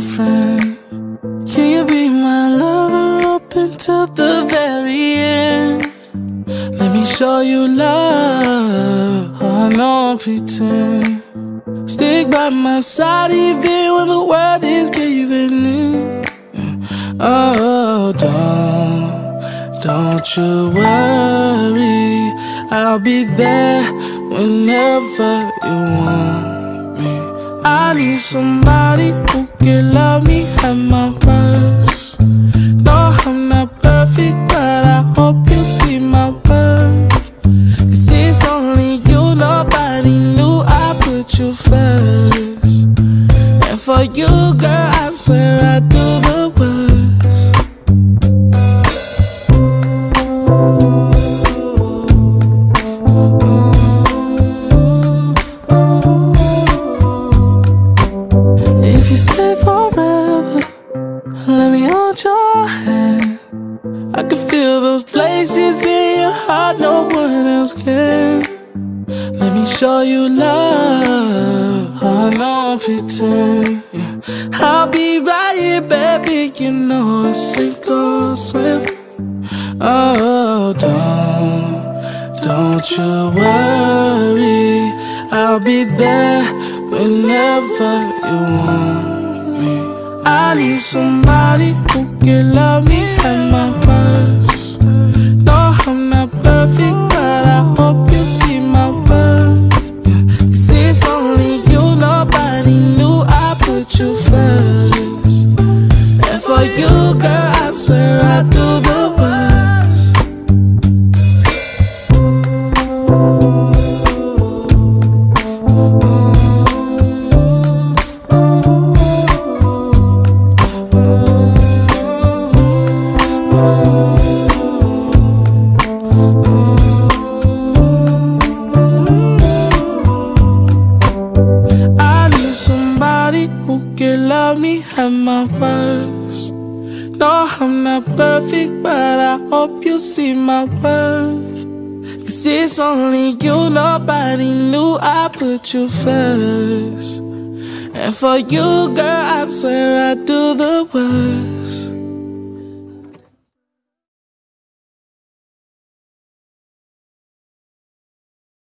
friend? Can you be my lover up until the very end? Let me show you love, I don't pretend. Stick by my side even when the world is giving in. Oh, don't you worry, I'll be there whenever you want me. I need somebody who can love me at my worst. No, I'm not perfect, but I hope you see my worth. 'Cause it's only you, nobody knew I put you first. And for you, girl, I swear I do the worst. If you stay forever, let me hold your hand. I can feel those places in your heart no one else can. Let me show you love, I don't pretend. I'll be right here, baby, you know it's sink or swim. Oh, don't you worry, I'll be there whenever you want me. I need somebody who can love me at my worst. No, I'm not perfect, but I hope you see my worth. 'Cause it's only you, nobody knew I put you first. And for you, girl, I swear I do the worst. Who can love me at my worst. No, I'm not perfect, but I hope you see my worth. 'Cause it's only you, nobody knew I put you first. And for you, girl, I swear I do the worst.